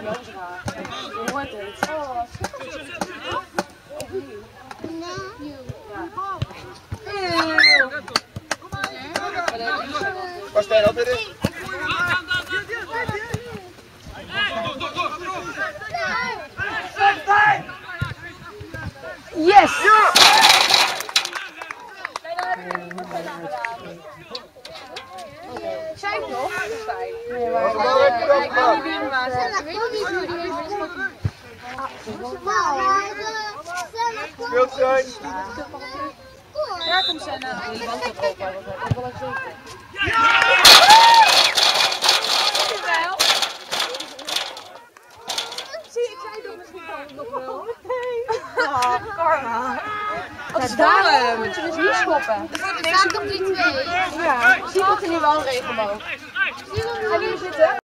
Je hoort het. Oh, Waar sta je op dit? yes! Zijn nog? Nee, maar ik weet niet wie hem was. Ik weet niet wie die heeft. Speelt zijn. Daar komt Senna. Die band op open. Dat is wel zeker. Zie, ik zei toch misschien kan het nog wel. Oh, karma. Wat is daarom? Moet je dus niet schoppen. Er staat op die 2. Ja, zie dat er nu wel een regenboog. Ga je hier zitten?